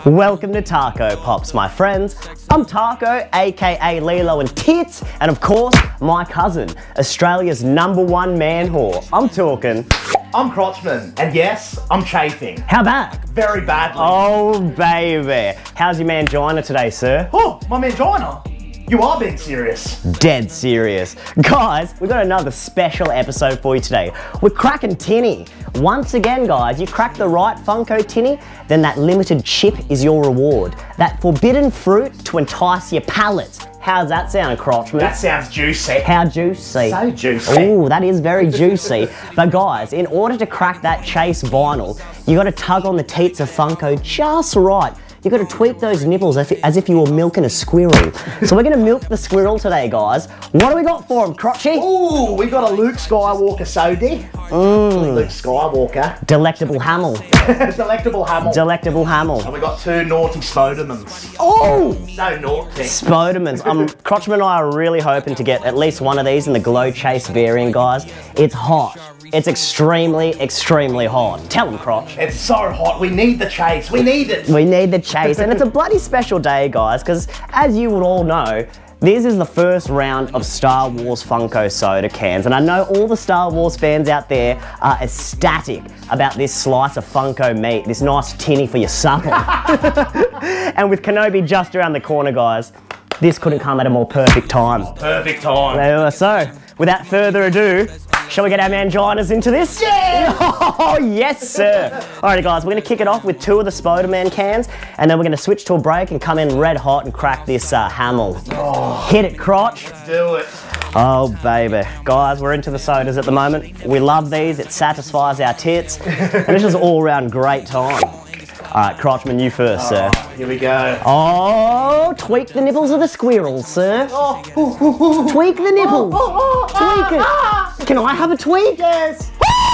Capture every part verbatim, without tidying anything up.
Welcome to Taco Pops, my friends. I'm Taco, aka Lilo and Tits, and of course, my cousin, Australia's number one man whore. I'm talking. I'm Crotchman, and yes, I'm chafing. How bad? Very badly. Oh, baby. How's your mangina today, sir? Oh, my mangina. You are being serious. Dead serious. Guys, we've got another special episode for you today. We're cracking tinny. Once again, guys, you crack the right Funko tinny, then that limited chip is your reward. That forbidden fruit to entice your pallets. How's that sound, Crotchman? That sounds juicy. How juicy? So juicy. Oh, that is very juicy. But guys, in order to crack that chase vinyl, you got to tug on the teats of Funko just right. You got to tweak those nipples as if, as if you were milking a squirrel. So we're going to milk the squirrel today, guys. What do we got for him, Crotchy? Ooh, we got a Luke Skywalker soda. Mm. Luke Skywalker. Delectable Hamel. Delectable Hamel. Delectable Hamel. And we got two naughty Spidermans. Oh! So naughty. Spidermans. Um, Crotchman and I are really hoping to get at least one of these in the Glow Chase variant, guys. It's hot. It's extremely, extremely hot. Tell them, Crotch. It's so hot. We need the chase. We need it. We need the chase. And it's a bloody special day, guys, because as you would all know, this is the first round of Star Wars Funko Soda cans. And I know all the Star Wars fans out there are ecstatic about this slice of Funko meat, this nice tinny for your supper. And with Kenobi just around the corner, guys, this couldn't come at a more perfect time. Perfect time. So, without further ado, shall we get our manginas into this? Yeah! Oh, yes, sir. Alrighty, guys, we're going to kick it off with two of the Spiderman cans, and then we're going to switch to a break and come in red hot and crack this uh, Hamel. Oh, hit it, Crotch. Let's do it. Oh, baby. Guys, we're into the sodas at the moment. We love these. It satisfies our tits. And it's just an all-round great time. Alright, Crotchman, you first, Oh, sir. Here we go. Oh, tweak the nipples of the squirrel, sir. Oh, oh, oh, oh. Tweak the nipples. Oh, oh, oh, Tweak ah, it. Can I have a tweak? Yes.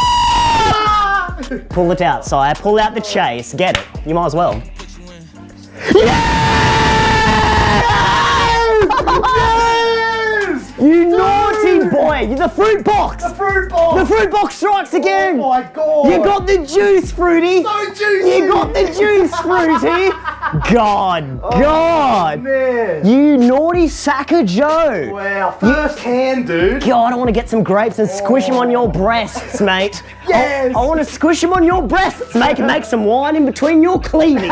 Pull it out, sire. Pull out the chase. Get it. You might as well. Yes! You naughty boy! The fruit box! The fruit box! The fruit box strikes again! Oh my god! You got the juice, Fruity! So juicy! You got the juice, Fruity! God, Oh, God! Man. You naughty sack of Joe! Wow, first hand, dude! God, I want to get some grapes and squish them on your breasts, mate. Yes! I, I want to squish them on your breasts, mate, and make some wine in between your cleavage.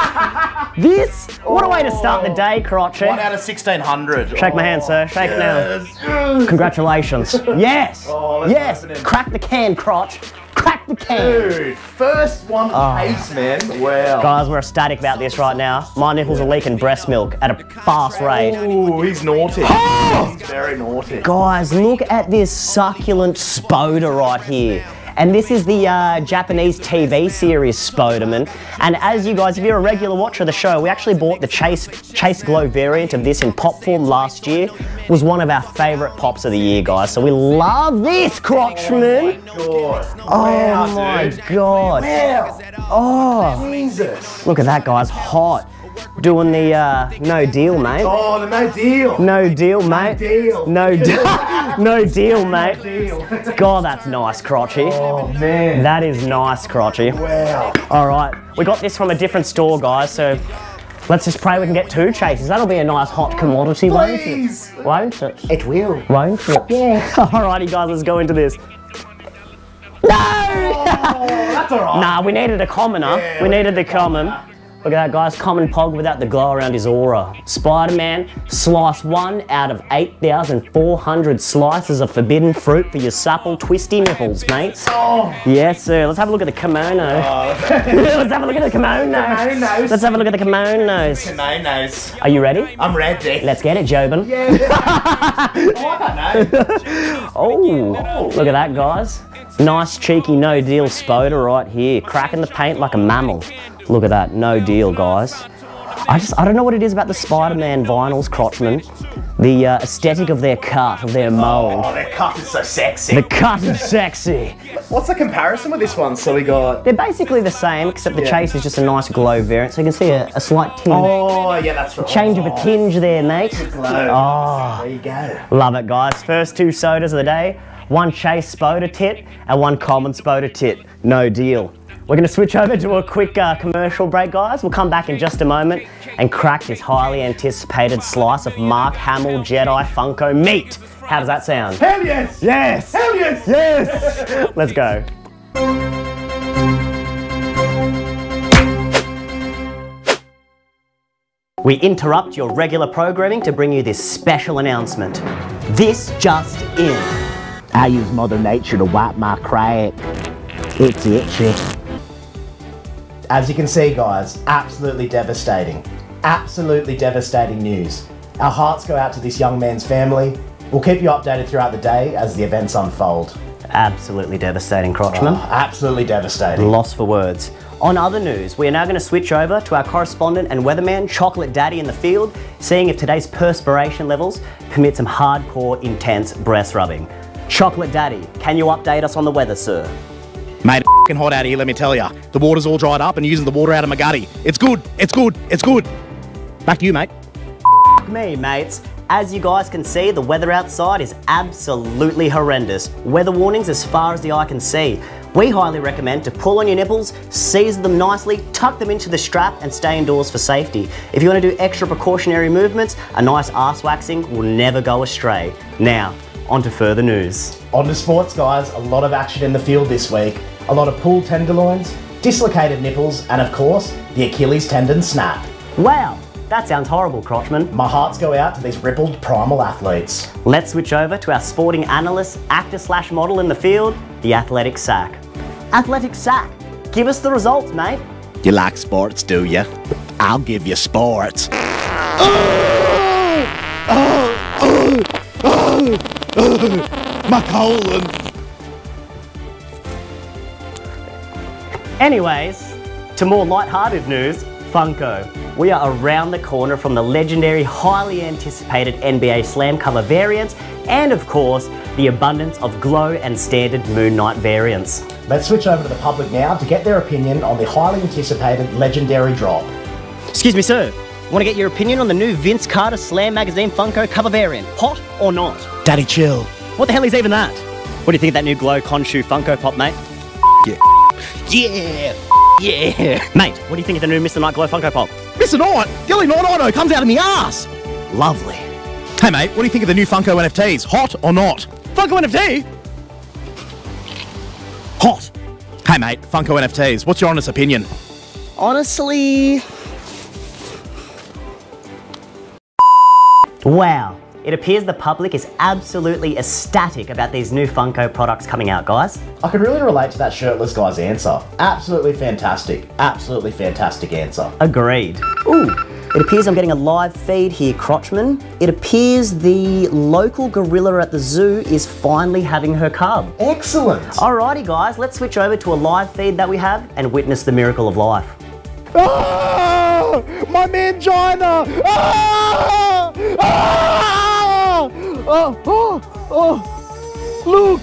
This, what a way to start the day, Crotchy. One out of sixteen hundred. Shake my hand, sir. Shake it now. Yes. Congratulations. Yes. Oh, let's yes. open it. Crack the can, Crotch. Crack the can. Dude, first one Oh. case, man. Wow. Guys, we're ecstatic about this right now. My nipples are leaking breast milk at a fast rate. Ooh, he's naughty. Oh! He's very naughty. Guys, look at this succulent Spoda right here. And this is the uh, Japanese T V series Spiderman. And as you guys, if you're a regular watcher of the show, we actually bought the Chase Chase Glow variant of this in pop form last year. It was one of our favourite pops of the year, guys. So we love this, Crotchman. Oh my god. Oh Wow, my dude. god. Wow. Oh, Jesus. look at that, guys. Hot. Doing the uh, no deal, mate. Oh, the no deal. No deal, mate. deal. No deal. No deal, mate. Deal. God, that's nice, Crotchy. Oh, man. That is nice, Crotchy. Wow. All right, we got this from a different store, guys, so let's just pray we can get two chases. That'll be a nice hot commodity, Please. won't it? Won't it? It will. Won't it? Yeah. Alrighty, guys, let's go into this. No! Oh, that's alright. Nah, we needed a commoner. Yeah, we we needed the needed a common. commoner. Look at that, guys. Common pog without the glow around his aura. Spider-Man, slice one out of eight thousand four hundred slices of forbidden fruit for your supple, twisty nipples, mates. Oh. Yes, sir. Let's have a look at the kimono. Oh. Let's have a look at the kimono. Kimonos. Let's have a look at the kimonos. Kimonos. Are you ready? I'm ready. Let's get it, Jobin. Yeah. Oh, I don't know. Oh, look at that, guys. Nice, cheeky, no deal Spoda right here. Cracking the paint like a mammal. Look at that, no deal, guys. I just, I don't know what it is about the Spider-Man vinyls, Crotchman. The uh, aesthetic of their cut, of their mold. Oh, their cut is so sexy. The cut is sexy. What's the comparison with this one? So we got... They're basically the same, except the Yeah. chase is just a nice glow variant, so you can see a, a slight tinge. Oh, yeah, that's right. Change of a tinge there, mate. Glow. Oh, There you go. love it, guys. First two sodas of the day. One Chase Spoda tit and one common Spoda tit. No deal. We're going to switch over to a quick uh, commercial break, guys. We'll come back in just a moment and crack this highly anticipated slice of Mark Hamill Jedi Funko meat. How does that sound? Hell yes! Yes! Hell yes! Yes! Let's go. We interrupt your regular programming to bring you this special announcement. This just in. I use Mother Nature to wipe my crack. It's itchy. As you can see, guys, absolutely devastating. Absolutely devastating news. Our hearts go out to this young man's family. We'll keep you updated throughout the day as the events unfold. Absolutely devastating, Crotchman. Oh, absolutely devastating. Lost for words. On other news, we are now going to switch over to our correspondent and weatherman, Chocolate Daddy, in the field, seeing if today's perspiration levels permit some hardcore, intense breast rubbing. Chocolate Daddy, can you update us on the weather, sir? Mate, it's f***ing hot out here, let me tell ya. The water's all dried up and using the water out of my gutty. It's good, it's good, it's good. Back to you, mate. F*** me, mates. As you guys can see, the weather outside is absolutely horrendous. Weather warnings as far as the eye can see. We highly recommend to pull on your nipples, seize them nicely, tuck them into the strap and stay indoors for safety. If you want to do extra precautionary movements, a nice arse waxing will never go astray. Now, on to further news. On to sports, guys. A lot of action in the field this week. A lot of pulled tenderloins, dislocated nipples, and of course, the Achilles tendon snap. Wow, that sounds horrible, Crotchman. My hearts go out to these rippled primal athletes. Let's switch over to our sporting analyst, actor slash model in the field, the Athletic Sack. Athletic Sack, give us the results, mate. You like sports, do you? I'll give you sports. Oh! Oh! Oh! Oh! Oh! My colon! Anyways, to more light-hearted news, Funko. We are around the corner from the legendary, highly anticipated N B A Slam cover variants, and of course, the abundance of glow and standard Moon Knight variants. Let's switch over to the public now to get their opinion on the highly anticipated legendary drop. Excuse me, sir. Want to get your opinion on the new Vince Carter Slam Magazine Funko cover variant? Hot or not? Daddy, chill. What the hell is even that? What do you think of that new glow Khonshu Funko Pop, mate? Yeah. Yeah. Yeah. Mate, what do you think of the new Mister Knight Glow Funko Pop? Mister Knight? The only Knight I know comes out of me ass. Lovely. Hey mate, what do you think of the new Funko N F Ts? Hot or not? Funko N F T? Hot. Hey mate, Funko N F Ts, what's your honest opinion? Honestly... Wow. It appears the public is absolutely ecstatic about these new Funko products coming out, guys. I could really relate to that shirtless guy's answer. Absolutely fantastic. Absolutely fantastic answer. Agreed. Ooh, it appears I'm getting a live feed here, Crotchman. It appears the local gorilla at the zoo is finally having her cub. Excellent. Alrighty, guys, let's switch over to a live feed that we have and witness the miracle of life. Ah! My mangina! Ah! Ah! Oh, oh, oh! Look!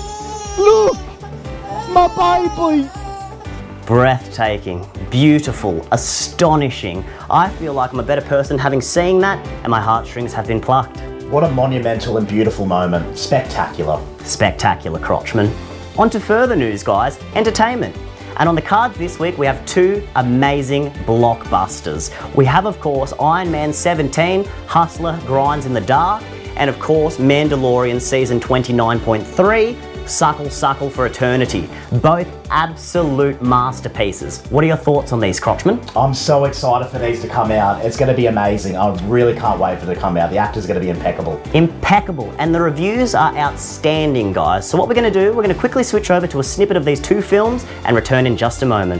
Look! My baby! Breathtaking, beautiful, astonishing. I feel like I'm a better person having seen that, and my heartstrings have been plucked. What a monumental and beautiful moment. Spectacular. Spectacular, Crotchman. On to further news, guys. Entertainment. And on the cards this week, we have two amazing blockbusters. We have, of course, Iron Man seventeen, Hustler Grinds in the Dark, and of course, Mandalorian Season twenty-nine point three, Suckle Suckle for Eternity. Both absolute masterpieces. What are your thoughts on these, Crotchman? I'm so excited for these to come out. It's going to be amazing. I really can't wait for it to come out. The actors are going to be impeccable. Impeccable, and the reviews are outstanding, guys. So what we're going to do, we're going to quickly switch over to a snippet of these two films and return in just a moment.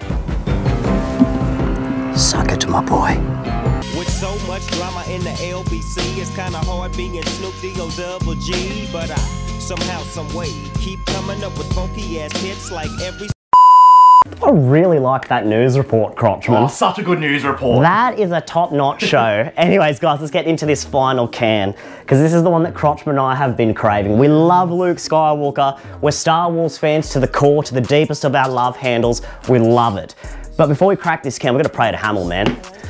Suck it to my boy. With so much drama in the L B C, it's kinda hard being Snoop D-O double G, but I somehow, some way keep coming up with funky ass hits like every. I really like that news report, Crotchman. Oh, such a good news report. That is a top-notch show. Anyways, guys, let's get into this final can, because this is the one that Crotchman and I have been craving. We love Luke Skywalker. We're Star Wars fans to the core, to the deepest of our love handles. We love it. But before we crack this can, we're gonna pray to Hamill, man.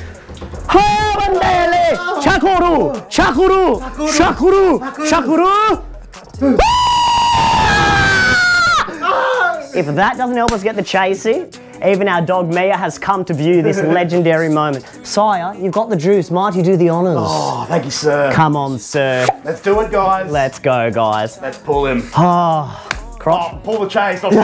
Shakuru! Shakuru! Shakuru! Shakuru! if that doesn't help us get the chasey, even our dog Mia has come to view this legendary moment. Sire, you've got the juice. Mighty do the honours. Oh, thank you, sir. Come on, sir. Let's do it, guys. Let's go, guys. Let's pull him. Oh, Crotch. Oh, pull the chase. Not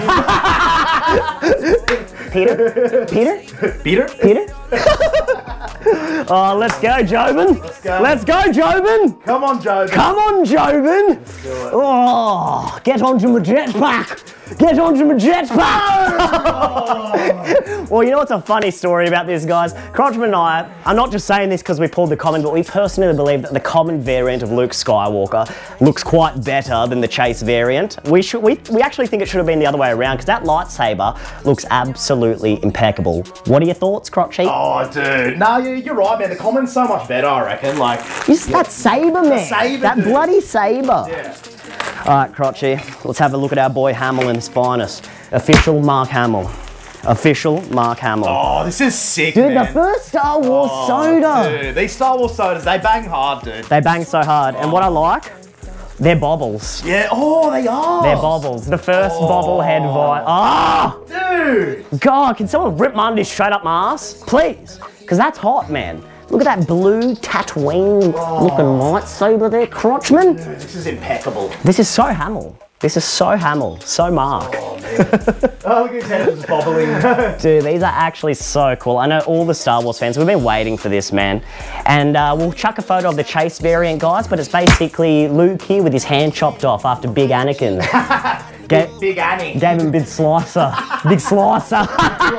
Peter? Peter? Peter? Peter? Oh, let's go, Jobin. Let's go. Let's go, Jobin. Come on, Jobin. Come on, Jobin. Let's do it. Oh, get onto my jetpack. Get onto my jetpack. Well, you know what's a funny story about this, guys? Crotchman and I, I'm not just saying this because we pulled the common, but we personally believe that the common variant of Luke Skywalker looks quite better than the Chase variant. We should, we, we actually think it should have been the other way around because that lightsaber looks absolutely impeccable. What are your thoughts, Crotchy? Oh, dude. No, you- you're right, man. The common's so much better, I reckon. Like, Just that saber, man. saber, that dude. bloody saber. yeah. All right, Crotchy, let's have a look at our boy Hamill in his finest. Official Mark Hamill. Official Mark Hamill. Oh, this is sick, Dude, man. the first Star Wars Oh, soda. Dude, these Star Wars sodas, they bang hard, dude. They bang so hard. And what I like, they're bobbles. Yeah, oh, they are. They're bobbles. The first Oh. bobblehead vi- Ah! Dude. God, can someone rip my undies straight up my ass? Please. Because that's hot, man. Look at that blue Tatooine looking lightsaber there, Crotchman. Dude, this is impeccable. This is so Hamill. This is so Hamill, so Mark. Oh, look at his head just bobbling. Dude, these are actually so cool. I know all the Star Wars fans, we've been waiting for this, man. And uh, we'll chuck a photo of the Chase variant, guys, but it's basically Luke here with his hand chopped off after Big Anakin. Ga- Big, big Annie. Gave him Big Slicer. Big Slicer.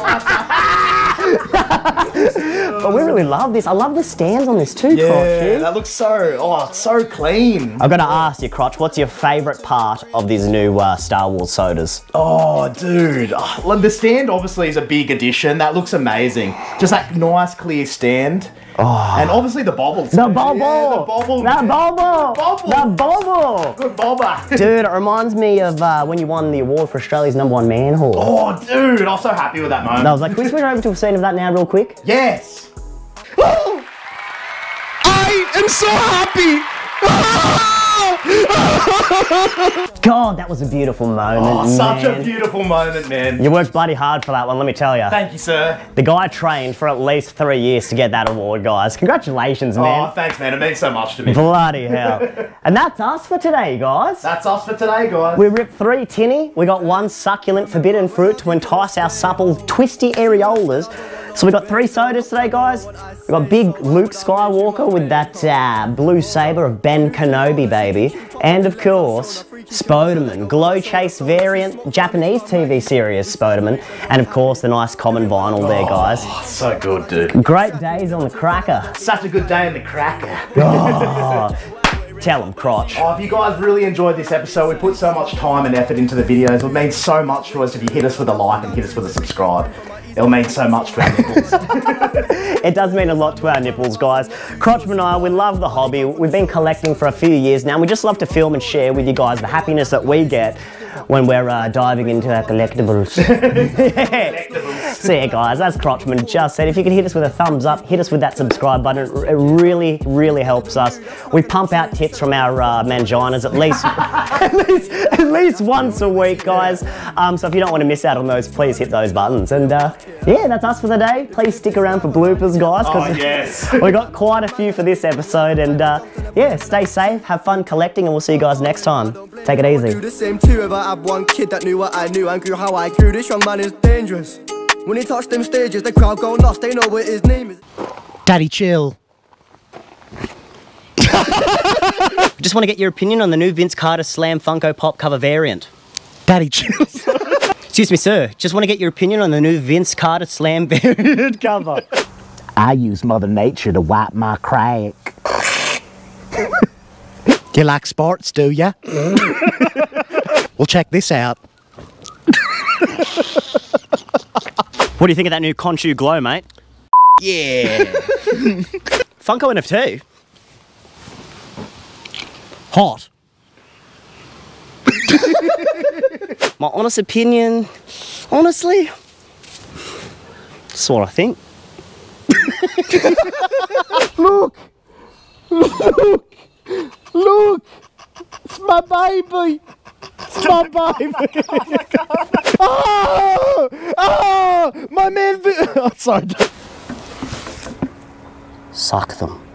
But we really love this. I love the stands on this too, Yeah, Crotch. that looks so, oh, it's so clean. I've got to ask you, Crotch, what's your favourite part of these new uh, Star Wars sodas? Oh, dude. Oh, well, the stand obviously is a big addition. That looks amazing. Just that nice, clear stand. Oh. And obviously the bobbles. The too. bobble! Yeah, the bobble. The man. bobble! Bobble. The bobble! Good bobber. Dude, it reminds me of uh, when you won the award for Australia's number one man horse. Oh, dude. I'm so happy with that moment. And I was like, can we switch over to a scene of that now real quick? Yes. I am so happy. God, that was a beautiful moment, Oh, such man. a beautiful moment, man. You worked bloody hard for that one, let me tell you. Thank you, sir. The guy trained for at least three years to get that award, guys. Congratulations, Oh, man. thanks, man. It means so much to me. Bloody hell. And that's us for today, guys. That's us for today, guys. We ripped three tinny. We got one succulent forbidden fruit to entice our supple, twisty areolas. So we got three sodas today, guys. We got big Luke Skywalker with that uh, blue saber of Ben Kenobi, baby. And of course, Spiderman, Glow Chase variant, Japanese T V series Spiderman. And of course, the nice common vinyl there, guys. Oh, so good, dude. Great days on the cracker. Such a good day in the cracker. Oh, tell them, Crotch. Oh, if you guys really enjoyed this episode, we put so much time and effort into the videos. It means so much to us if you hit us with a like and hit us with a subscribe. It'll mean so much to our nipples. It does mean a lot to our nipples, guys. Crotchman and I, we love the hobby. We've been collecting for a few years now. We just love to film and share with you guys the happiness that we get when we're uh, diving into our collectibles. Collectibles. So yeah, guys, as Crotchman just said, if you could hit us with a thumbs up, hit us with that subscribe button. It really, really helps us. We pump out tips from our uh, manginas at least, at least, at least once a week, guys. Um, so if you don't want to miss out on those, please hit those buttons. And uh, yeah, that's us for the day. Please stick around for bloopers, guys. Oh, yes. We got quite a few for this episode. And uh, yeah, stay safe, have fun collecting, and we'll see you guys next time. Take it easy. Do the same too if I had one kid that knew what I knew and grew how I grew. This young man is dangerous. When he touched them stages, the crowd go lost. They know what his name is. Daddy, chill. Just want to get your opinion on the new Vince Carter Slam Funko Pop cover variant. Daddy, chill. Excuse me, sir. Just want to get your opinion on the new Vince Carter Slam variant cover. I use Mother Nature to wipe my crack. You like sports, do ya? Well, check this out. What do you think of that new Conchu Glow, mate? Yeah. Funko N F T. Hot. My honest opinion, honestly, that's what I think. Look! Look! Look! It's my baby! It's My baby! Oh! Oh! My man! Oh, sorry. Suck them.